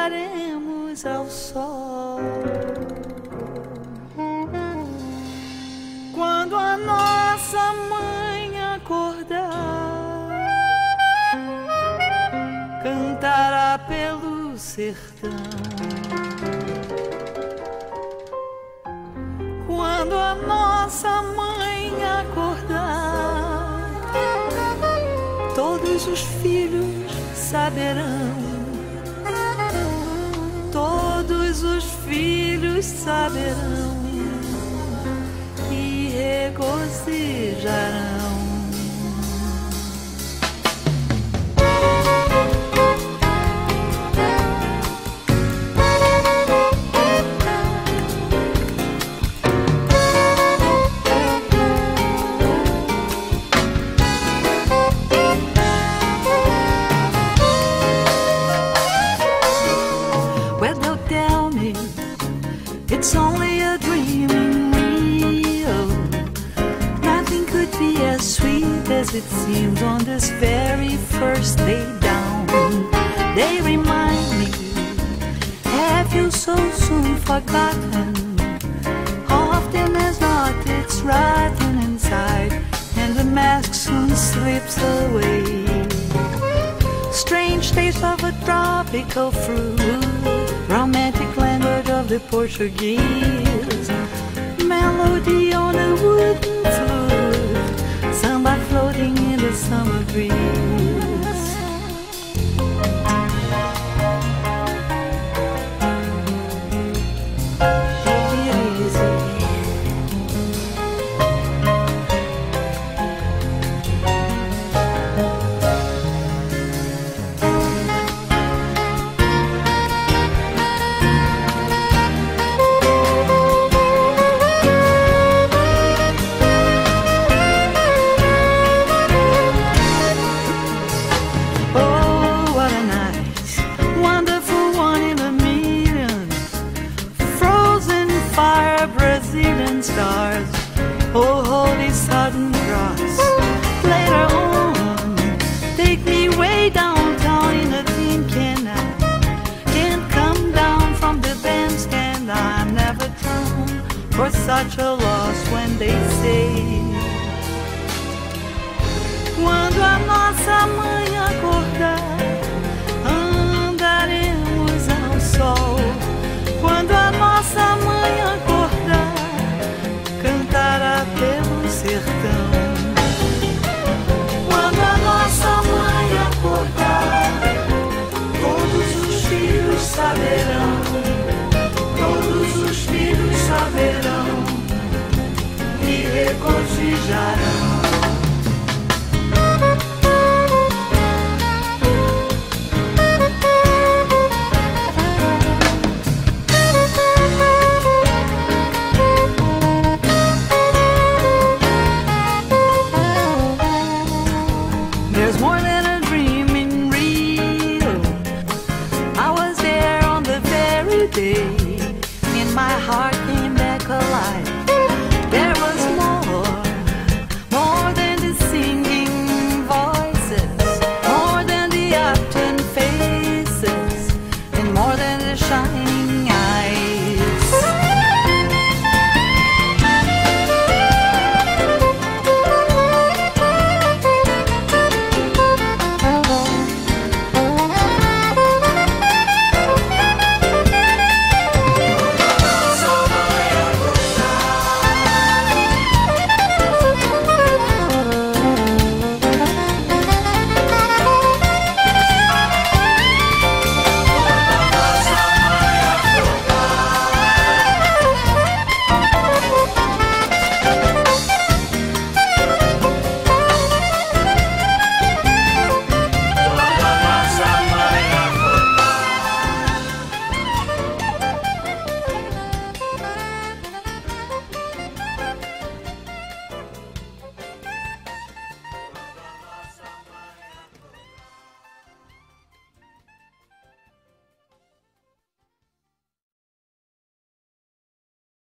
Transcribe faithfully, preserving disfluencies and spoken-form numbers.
andaremos ao sol. Quando a nossa mãe acordar, cantará pelo sertão. Quando a nossa mãe acordar, todos os filhos saberão. Todos os filhos saberão e regozijarão. It's only a dream in real. Nothing could be as sweet as it seems on this very first day down. They remind me, have you so soon forgotten? Often as not it's rotten inside, and the mask soon slips away. Strange taste of a tropical fruit, romantic language of the Portuguese, melody on a wooden flute, samba floating in the summer breeze. Take it easy. Brazilian stars, oh holy Southern Cross. Later on, take me way downtown in a tin canal. Can't come down from the bandstand, I'm never drawn for such a loss when they say. Quando a nossa mãe acordar, andaremos ao sol. Quando a nossa mãe acordar, cantará pelo sertão. Quando a nossa mãe acordar, todos os filhos saberão. Todos os filhos saberão e regozijarão. There's more than a dream in real. I was there on the very day, and my heart came back alive. There was more, more than the singing voices, more than the upturned faces, and more than the shining